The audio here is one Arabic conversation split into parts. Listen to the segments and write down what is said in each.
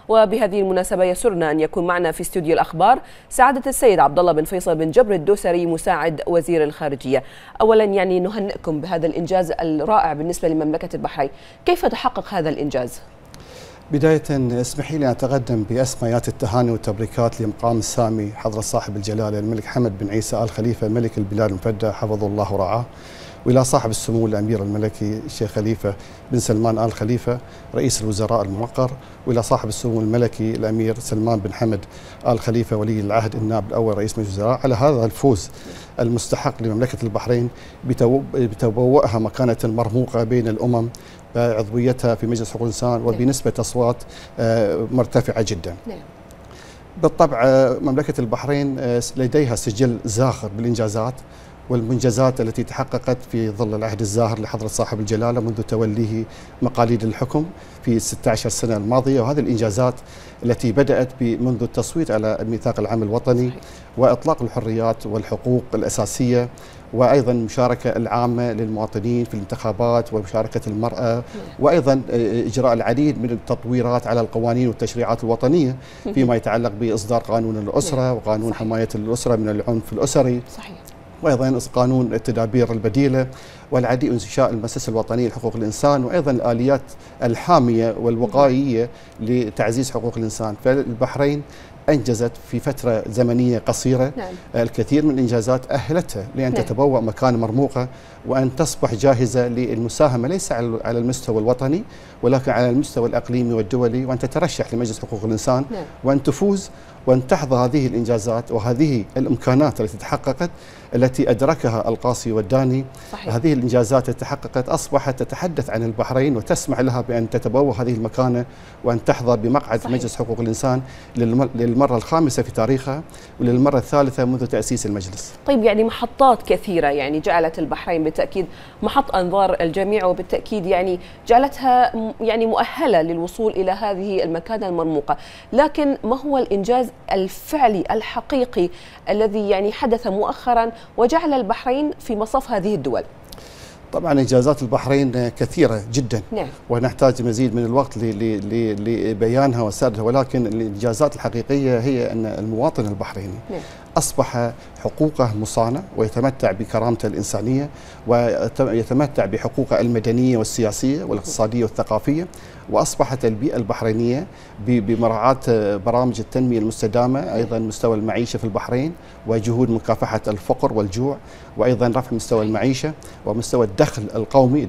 وبهذه المناسبة يسرنا أن يكون معنا في استوديو الأخبار سعادة السيد عبد الله بن فيصل بن جبر الدوسري مساعد وزير الخارجية. أولا نهنئكم بهذا الإنجاز الرائع بالنسبة لمملكة البحرين، كيف تحقق هذا الإنجاز؟ بداية اسمحي لي أن أتقدم بأسميات التهاني والتبريكات لمقام السامي حضرة صاحب الجلالة الملك حمد بن عيسى آل خليفة ملك البلاد المفدى حفظه الله ورعاه، وإلى صاحب السمو الأمير الملكي الشيخ خليفة بن سلمان آل خليفة رئيس الوزراء الموقر، وإلى صاحب السمو الملكي الأمير سلمان بن حمد آل خليفة ولي العهد النائب الأول رئيس مجلس الوزراء على هذا الفوز المستحق لمملكة البحرين بتبوئها مكانة مرموقة بين الأمم بعضويتها في مجلس حقوق الإنسان وبنسبة أصوات مرتفعة جدا. بالطبع مملكة البحرين لديها سجل زاخر بالإنجازات والمنجزات التي تحققت في ظل العهد الزاهر لحضرة صاحب الجلالة منذ توليه مقاليد الحكم في 16 سنة الماضية، وهذه الإنجازات التي بدأت منذ التصويت على ميثاق العام الوطني وإطلاق الحريات والحقوق الأساسية، وأيضا المشاركة العامة للمواطنين في الانتخابات ومشاركة المرأة، وأيضا إجراء العديد من التطويرات على القوانين والتشريعات الوطنية فيما يتعلق بإصدار قانون الأسرة وقانون حماية الأسرة من العنف الأسري، وأيضا قانون التدابير البديلة والعديد إنشاء المؤسسة الوطنية لحقوق الإنسان، وأيضا الآليات الحامية والوقائية لتعزيز حقوق الإنسان. فالبحرين أنجزت في فترة زمنية قصيرة الكثير من الإنجازات أهلتها لأن تتبوأ مكانة مرموقة وأن تصبح جاهزة للمساهمة ليس على المستوى الوطني ولكن على المستوى الإقليمي والدولي، وأن تترشح لمجلس حقوق الإنسان وأن تفوز وأن تحظى هذه الإنجازات وهذه الإمكانات التي تحققت التي أدركها القاصي والداني. هذه الإنجازات التي تحققت أصبحت تتحدث عن البحرين وتسمح لها بأن تتبوأ هذه المكانة وأن تحظى بمقعد مجلس حقوق الإنسان للمرة الخامسة في تاريخها وللمرة الثالثة منذ تأسيس المجلس. طيب محطات كثيرة جعلت البحرين بالتأكيد محط أنظار الجميع، وبالتأكيد جعلتها مؤهلة للوصول إلى هذه المكانة المرموقة، لكن ما هو الإنجاز الفعلي الحقيقي الذي حدث مؤخرا وجعل البحرين في مصاف هذه الدول؟ طبعا إنجازات البحرين كثيرة جدا ونحتاج مزيد من الوقت لبيانها وسردها، ولكن الإنجازات الحقيقية هي أن المواطن البحريني أصبح حقوقه مصانة ويتمتع بكرامته الإنسانية ويتمتع بحقوقه المدنية والسياسية والاقتصادية والثقافية، وأصبحت البيئة البحرينية بمراعاة برامج التنمية المستدامة أيضا مستوى المعيشة في البحرين وجهود مكافحة الفقر والجوع، وأيضا رفع مستوى المعيشة ومستوى الدخل القومي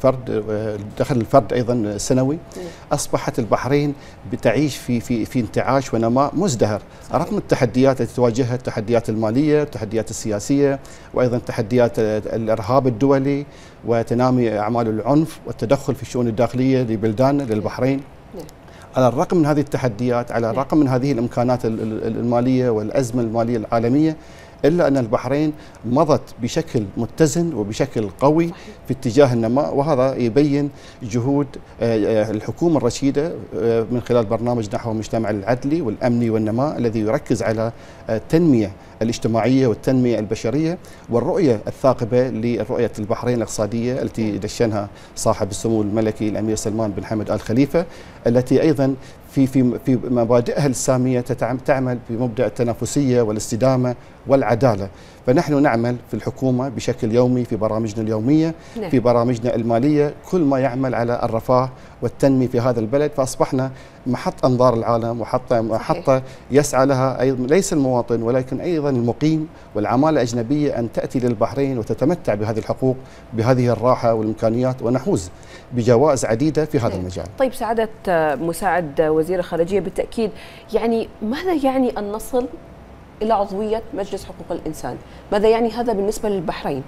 الدخل الفرد أيضا سنوي. أصبحت البحرين بتعيش في انتعاش ونماء مزدهر رغم التحديات التي تواجهها، التحديات المالية، التحديات السياسية، وأيضا تحديات الإرهاب الدولي وتنامي أعمال العنف والتدخل في الشؤون الداخلية لبلداننا للبحرين. على الرغم من هذه التحديات، على الرغم من هذه الإمكانات المالية والأزمة المالية العالمية، إلا أن البحرين مضت بشكل متزن وبشكل قوي في اتجاه النماء، وهذا يبين جهود الحكومة الرشيدة من خلال برنامج نحو المجتمع العدلي والأمني والنماء الذي يركز على التنمية الاجتماعية والتنمية البشرية والرؤية الثاقبة لرؤية البحرين الاقتصادية التي دشنها صاحب السمو الملكي الأمير سلمان بن حمد آل خليفة، التي أيضا في مبادئها السامية تعمل بمبدأ التنافسية والاستدامة والعدالة. فنحن نعمل في الحكومة بشكل يومي في برامجنا اليومية في برامجنا المالية كل ما يعمل على الرفاه والتنمية في هذا البلد، فأصبحنا محط أنظار العالم ومحطة يسعى لها أيضا ليس المواطن ولكن أيضا المقيم والعمالة الأجنبية أن تأتي للبحرين وتتمتع بهذه الحقوق بهذه الراحة والإمكانيات ونحوز بجوائز عديدة في هذا المجال. طيب سعادة مساعد وزير الخارجية، بالتأكيد ماذا أن نصل إلى عضوية مجلس حقوق الإنسان؟ ماذا هذا بالنسبة للبحرين؟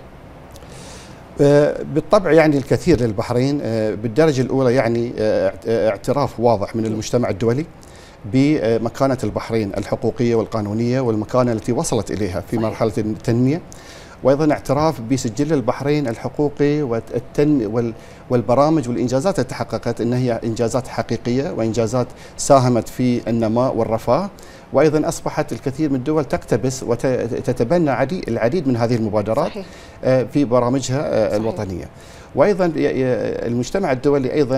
بالطبع الكثير للبحرين. بالدرجة الأولى اعتراف واضح من المجتمع الدولي بمكانة البحرين الحقوقية والقانونية والمكانة التي وصلت إليها في مرحلة التنمية، وأيضا اعتراف بسجل البحرين الحقوقي والبرامج والإنجازات التي تحققت أنها هي إنجازات حقيقية وإنجازات ساهمت في النماء والرفاه، وأيضا أصبحت الكثير من الدول تقتبس وتتبنى العديد من هذه المبادرات في برامجها الوطنية. وايضا المجتمع الدولي ايضا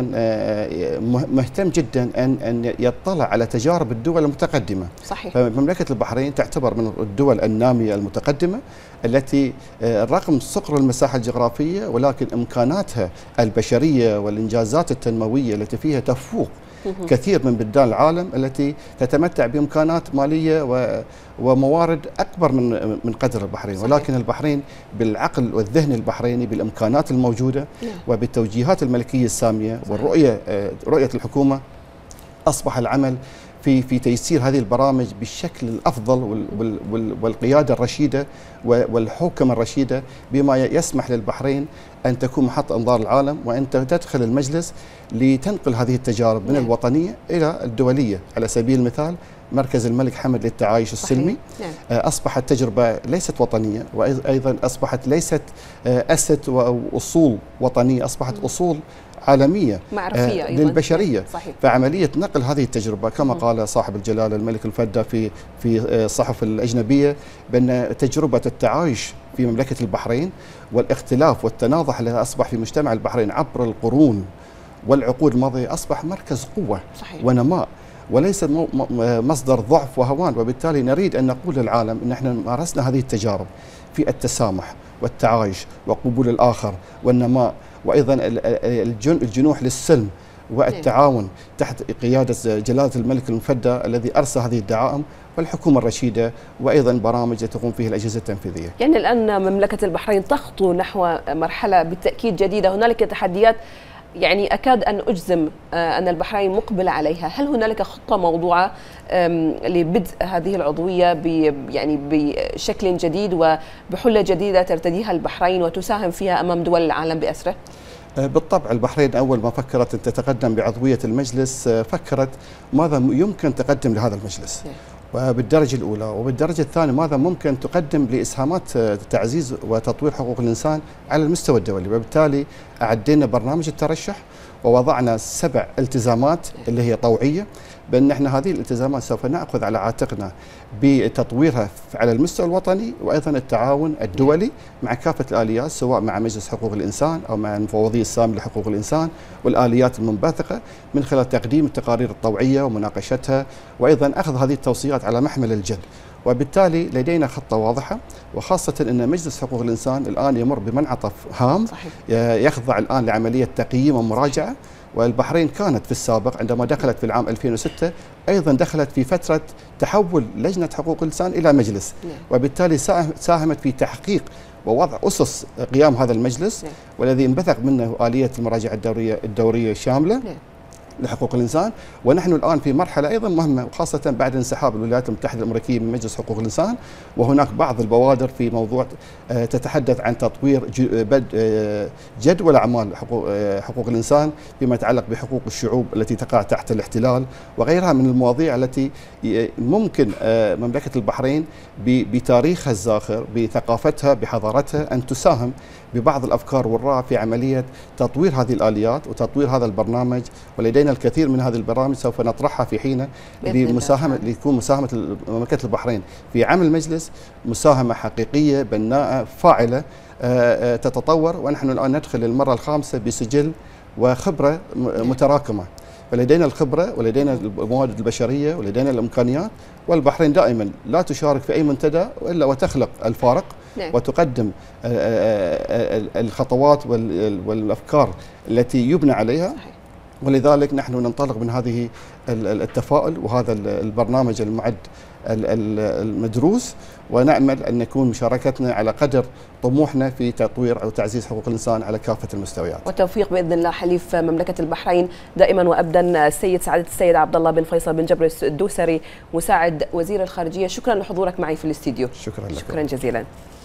مهتم جدا ان يطلع على تجارب الدول المتقدمه. صحيح. فمملكه البحرين تعتبر من الدول الناميه المتقدمه التي رغم صغر المساحه الجغرافيه ولكن امكاناتها البشريه والانجازات التنمويه التي فيها تفوق كثير من بلدان العالم التي تتمتع بامكانات ماليه وموارد اكبر من قدر البحرين. صحيح. ولكن البحرين بالعقل والذهن البحريني بالامكانات الموجوده وبالتوجيهات الملكيه الساميه والرؤيه رؤيه الحكومه اصبح العمل في تيسير هذه البرامج بالشكل الافضل والقياده الرشيده والحوكمه الرشيده بما يسمح للبحرين ان تكون محط انظار العالم وان تدخل المجلس لتنقل هذه التجارب من الوطنيه الى الدوليه. على سبيل المثال مركز الملك حمد للتعايش السلمي اصبحت تجربه ليست وطنيه وايضا اصبحت ليست اسد واصول وطنيه، اصبحت اصول عالمية معرفية للبشرية. صحيح. فعملية نقل هذه التجربة كما قال صاحب الجلالة الملك الفدة في الصحف الأجنبية بأن تجربة التعايش في مملكة البحرين والاختلاف والتناضح الذي أصبح في مجتمع البحرين عبر القرون والعقود الماضية أصبح مركز قوة. صحيح. ونماء وليس مصدر ضعف وهوان. وبالتالي نريد أن نقول للعالم أن احنا مارسنا هذه التجارب في التسامح والتعايش وقبول الآخر والنماء وأيضا الجنوح للسلم والتعاون تحت قيادة جلالة الملك المفدى الذي أرسى هذه الدعائم والحكومة الرشيدة وأيضا برامج تقوم فيها الأجهزة التنفيذية. يعني الآن مملكة البحرين تخطو نحو مرحلة بالتأكيد جديدة، هنالك تحديات يعني أكاد أن أجزم أن البحرين مقبل عليها. هل هنالك خطة موضوعة لبدء هذه العضوية يعني بشكل جديد وبحلة جديدة ترتديها البحرين وتساهم فيها أمام دول العالم بأسره؟ بالطبع البحرين أول ما فكرت أن تتقدم بعضوية المجلس فكرت ماذا يمكن تقدم لهذا المجلس وبالدرجة الأولى، وبالدرجة الثانية ماذا ممكن تقدم لإسهامات تعزيز وتطوير حقوق الإنسان على المستوى الدولي. وبالتالي أعدينا برنامج الترشح ووضعنا 7 التزامات اللي هي طوعية بأن احنا هذه الالتزامات سوف نأخذ على عاتقنا بتطويرها على المستوى الوطني وأيضا التعاون الدولي مع كافة الآليات سواء مع مجلس حقوق الإنسان أو مع المفوضية السامية لحقوق الإنسان والآليات المنبثقة من خلال تقديم التقارير الطوعية ومناقشتها وأيضا أخذ هذه التوصيات على محمل الجد. وبالتالي لدينا خطة واضحة وخاصة أن مجلس حقوق الإنسان الآن يمر بمنعطف هام. صحيح. يخضع الآن لعملية تقييم ومراجعة. والبحرين كانت في السابق عندما دخلت في العام 2006 أيضا دخلت في فترة تحول لجنة حقوق الإنسان إلى مجلس. وبالتالي ساهمت في تحقيق ووضع أسس قيام هذا المجلس والذي انبثق منه آلية المراجعة الدورية الشاملة لحقوق الإنسان. ونحن الآن في مرحلة أيضا مهمة وخاصة بعد انسحاب الولايات المتحدة الأمريكية من مجلس حقوق الإنسان وهناك بعض البوادر في موضوع تتحدث عن تطوير جدول أعمال حقوق الإنسان فيما يتعلق بحقوق الشعوب التي تقع تحت الاحتلال وغيرها من المواضيع التي ممكن مملكة البحرين بتاريخها الزاخر بثقافتها بحضارتها أن تساهم ببعض الأفكار والرأي في عملية تطوير هذه الآليات وتطوير هذا البرنامج. ولدينا الكثير من هذه البرامج سوف نطرحها في حين ليكون مساهمة مملكة البحرين في عمل المجلس مساهمة حقيقية بناءة فاعلة تتطور. ونحن الآن ندخل المرة الخامسة بسجل وخبرة متراكمة. فلدينا الخبرة ولدينا الموارد البشرية ولدينا الإمكانيات والبحرين دائما لا تشارك في أي منتدى إلا وتخلق الفارق وتقدم الخطوات والأفكار التي يبنى عليها. ولذلك نحن ننطلق من هذه التفاؤل وهذا البرنامج المعد المدروس ونأمل أن يكون مشاركتنا على قدر طموحنا في تطوير أو تعزيز حقوق الإنسان على كافة المستويات. والتوفيق بإذن الله. حليف مملكة البحرين دائما وأبدا سعادة السيد عبد الله بن فيصل بن جبر الدوسري مساعد وزير الخارجية، شكرا لحضورك معي في الاستديو. شكرا لك. شكرا جزيلا.